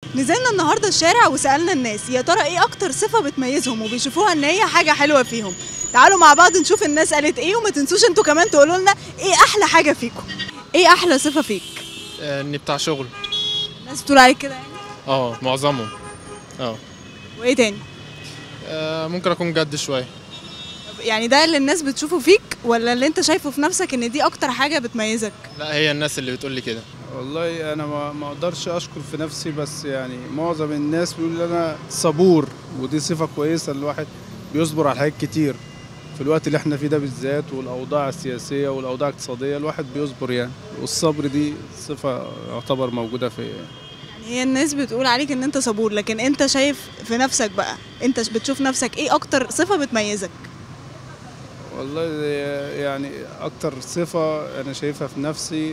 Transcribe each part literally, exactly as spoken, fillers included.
نزلنا النهارده الشارع وسألنا الناس يا ترى ايه اكتر صفة بتميزهم وبيشوفوها ان هي حاجة حلوة فيهم. تعالوا مع بعض نشوف الناس قالت ايه، وما تنسوش انتوا كمان تقولوا لنا ايه احلى حاجة فيكم. ايه احلى صفة فيك؟ آه، اني بتاع شغل. الناس بتقول عليك كده يعني؟ اه معظمهم. اه. وايه تاني؟ آه، ممكن اكون جد شويه. طب يعني ده اللي الناس بتشوفه فيك ولا اللي انت شايفه في نفسك ان دي اكتر حاجة بتميزك؟ لا، هي الناس اللي بتقول لي كده. والله انا ما ما اقدرش اشكر في نفسي، بس يعني معظم الناس بيقول لي انا صبور، ودي صفه كويسه. الواحد بيصبر على حاجات كتير في الوقت اللي احنا فيه ده بالذات، والاوضاع السياسيه والاوضاع الاقتصاديه الواحد بيصبر يعني، والصبر دي صفه يعتبر موجوده في. يعني هي الناس بتقول عليك ان انت صبور، لكن انت شايف في نفسك بقى، انت بتشوف نفسك ايه اكتر صفة بتميزك؟ والله يعني اكتر صفه انا شايفها في نفسي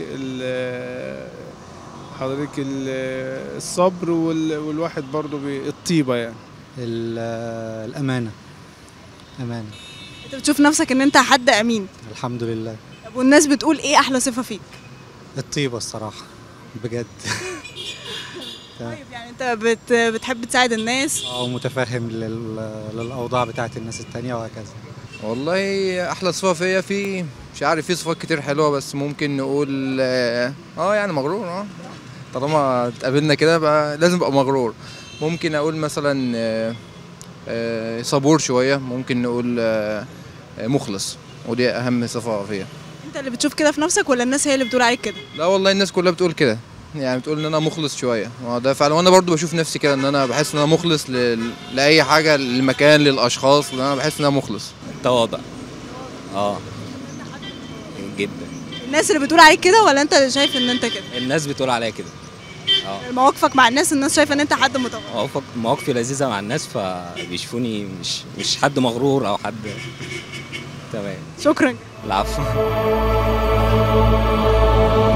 حضرتك الصبر، والواحد برضو الطيبه يعني. الامانه. امانه. انت بتشوف نفسك ان انت حد امين؟ الحمد لله. طب والناس بتقول ايه احلى صفة فيك؟ الطيبه الصراحه بجد. طيب يعني انت بت بتحب تساعد الناس؟ اه، متفهم للاوضاع بتاعت الناس التانية وهكذا. والله احلى صفه فيا، في مش عارف، في صفات كتير حلوه، بس ممكن نقول اه يعني مغرور. اه طالما اتقابلنا كده بقى لازم ابقى مغرور. ممكن اقول مثلا آه آه صبور شويه، ممكن نقول آه مخلص، ودي اهم صفه فيا. انت اللي بتشوف كده في نفسك ولا الناس هي اللي بتقول عليك كده؟ لا والله الناس كلها بتقول كده، يعني بتقول ان انا مخلص شويه، ده فعلا. وانا برضو بشوف نفسي كده، ان انا بحس ان انا مخلص ل... لاي حاجه، للمكان، للاشخاص، لان انا بحس ان انا مخلص. التواضع. اه جدا. الناس اللي بتقول عليك كده ولا انت اللي شايف ان انت كده؟ الناس بتقول عليا كده. اه مواقفك مع الناس الناس شايفه ان انت حد متواضع. مواقفك مواقفي لذيذه مع الناس، فبيشوفوني مش مش حد مغرور او حد. تمام. شكرا. العفو.